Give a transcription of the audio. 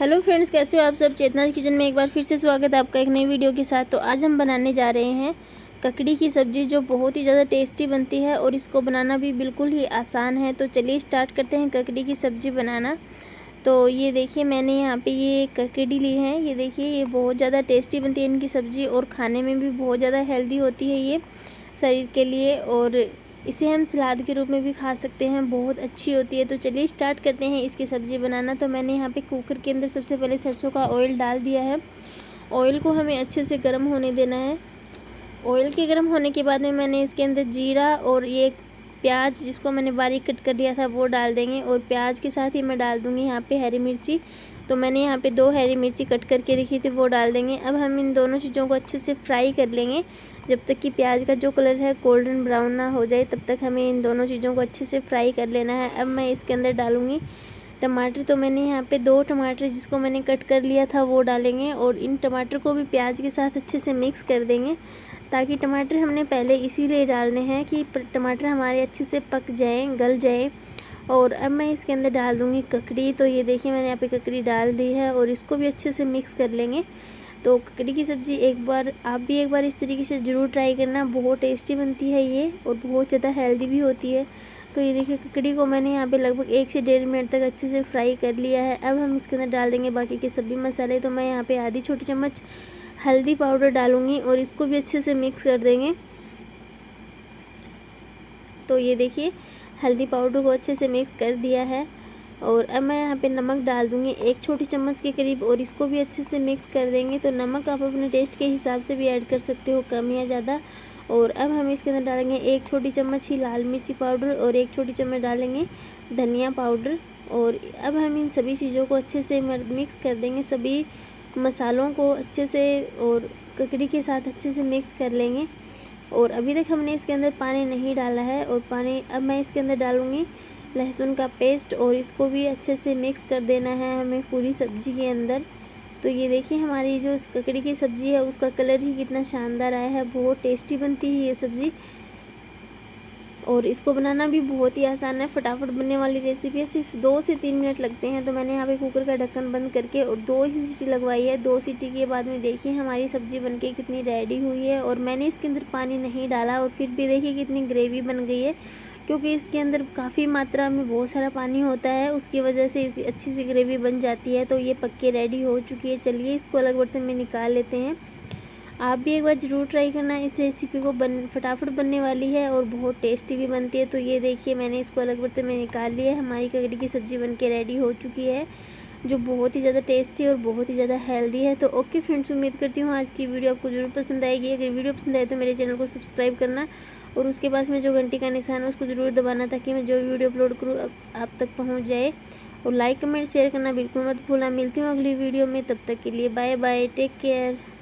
Hello friends, कैसे हो आप सब। चेतना किचन में एक बार फिर से स्वागत है आपका एक नई वीडियो के साथ। तो आज हम बनाने जा रहे हैं ककड़ी की सब्ज़ी, जो बहुत ही ज़्यादा टेस्टी बनती है और इसको बनाना भी बिल्कुल ही आसान है। तो चलिए स्टार्ट करते हैं ककड़ी की सब्ज़ी बनाना। तो ये देखिए, मैंने यहाँ पे ये ककड़ी ली है। ये देखिए, ये बहुत ज़्यादा टेस्टी बनती है इनकी सब्ज़ी और खाने में भी बहुत ज़्यादा हेल्दी होती है ये शरीर के लिए, और इसे हम सलाद के रूप में भी खा सकते हैं, बहुत अच्छी होती है। तो चलिए स्टार्ट करते हैं इसकी सब्ज़ी बनाना। तो मैंने यहाँ पे कुकर के अंदर सबसे पहले सरसों का ऑयल डाल दिया है। ऑयल को हमें अच्छे से गर्म होने देना है। ऑयल के गर्म होने के बाद में मैंने इसके अंदर जीरा और ये प्याज, जिसको मैंने बारीक कट कर लिया था, वो डाल देंगे। और प्याज के साथ ही मैं डाल दूँगी यहाँ पे हरी मिर्ची। तो मैंने यहाँ पे 2 हरी मिर्ची कट करके रखी थी, वो डाल देंगे। अब हम इन दोनों चीज़ों को अच्छे से फ्राई कर लेंगे जब तक कि प्याज का जो कलर है गोल्डन ब्राउन ना हो जाए, तब तक हमें इन दोनों चीज़ों को अच्छे से फ्राई कर लेना है। अब मैं इसके अंदर डालूँगी टमाटर। तो मैंने यहाँ पे 2 टमाटर, जिसको मैंने कट कर लिया था, वो डालेंगे। और इन टमाटर को भी प्याज के साथ अच्छे से मिक्स कर देंगे, ताकि टमाटर हमने पहले इसीलिए डालने हैं कि टमाटर हमारे अच्छे से पक जाएं, गल जाएं। और अब मैं इसके अंदर डाल दूँगी ककड़ी। तो ये देखिए, मैंने यहाँ पे ककड़ी डाल दी है और इसको भी अच्छे से मिक्स कर लेंगे। तो ककड़ी की सब्ज़ी आप भी एक बार इस तरीके से ज़रूर ट्राई करना, बहुत टेस्टी बनती है ये और बहुत ज़्यादा हेल्दी भी होती है। तो ये देखिए, ककड़ी को मैंने यहाँ पे लगभग 1 से 1.5 मिनट तक अच्छे से फ्राई कर लिया है। अब हम इसके अंदर डाल देंगे बाकी के सभी मसाले। तो मैं यहाँ पे आधी छोटी चम्मच हल्दी पाउडर डालूँगी और इसको भी अच्छे से मिक्स कर देंगे। तो ये देखिए, हल्दी पाउडर को अच्छे से मिक्स कर दिया है। और अब मैं यहाँ पे नमक डाल दूँगी 1 छोटी चम्मच के करीब, और इसको भी अच्छे से मिक्स कर देंगे। तो नमक आप अपने टेस्ट के हिसाब से भी ऐड कर सकते हो, कम या ज़्यादा। और अब हम इसके अंदर डालेंगे 1 छोटी चम्मच ही लाल मिर्ची पाउडर और 1 छोटी चम्मच डालेंगे धनिया पाउडर। और अब हम इन सभी चीज़ों को अच्छे से मिक्स कर देंगे, सभी मसालों को अच्छे से और ककड़ी के साथ अच्छे से मिक्स कर लेंगे। और अभी तक हमने इसके अंदर पानी नहीं डाला है। और अब मैं इसके अंदर डालूँगी लहसुन का पेस्ट, और इसको भी अच्छे से मिक्स कर देना है हमें पूरी सब्ज़ी के अंदर। तो ये देखिए, हमारी जो ककड़ी की सब्ज़ी है उसका कलर ही कितना शानदार आया है, बहुत टेस्टी बनती है ये सब्ज़ी। और इसको बनाना भी बहुत ही आसान है, फटाफट बनने वाली रेसिपी है, सिर्फ 2 से 3 मिनट लगते हैं। तो मैंने यहाँ पे कुकर का ढक्कन बंद करके और 2 ही सीटी लगवाई है। 2 सीटी के बाद में देखिए हमारी सब्ज़ी बनके कितनी रेडी हुई है। और मैंने इसके अंदर पानी नहीं डाला, और फिर भी देखिए कितनी ग्रेवी बन गई है, क्योंकि इसके अंदर काफ़ी मात्रा में बहुत सारा पानी होता है, उसकी वजह से इसी अच्छी सी ग्रेवी बन जाती है। तो ये पक के रेडी हो चुकी है। चलिए इसको अलग बर्तन में निकाल लेते हैं। आप भी एक बार ज़रूर ट्राई करना, इस रेसिपी को फटाफट बनने वाली है और बहुत टेस्टी भी बनती है। तो ये देखिए, मैंने इसको अलग बर्तन में निकाल लिया है। हमारी ककड़ी की सब्ज़ी बनके रेडी हो चुकी है, जो बहुत ही ज़्यादा टेस्टी और बहुत ही ज़्यादा हेल्दी है। तो ओके फ्रेंड्स, उम्मीद करती हूँ आज की वीडियो आपको ज़रूर पसंद आएगी। अगर वीडियो पसंद आए तो मेरे चैनल को सब्सक्राइब करना और उसके पास में जो घंटी का निशान है उसको ज़रूर दबाना, ताकि मैं जो वीडियो अपलोड करूँ आप तक पहुँच जाए। और लाइक कमेंट शेयर करना बिल्कुल मत भूलना। मिलती हूँ अगली वीडियो में, तब तक के लिए बाय बाय, टेक केयर।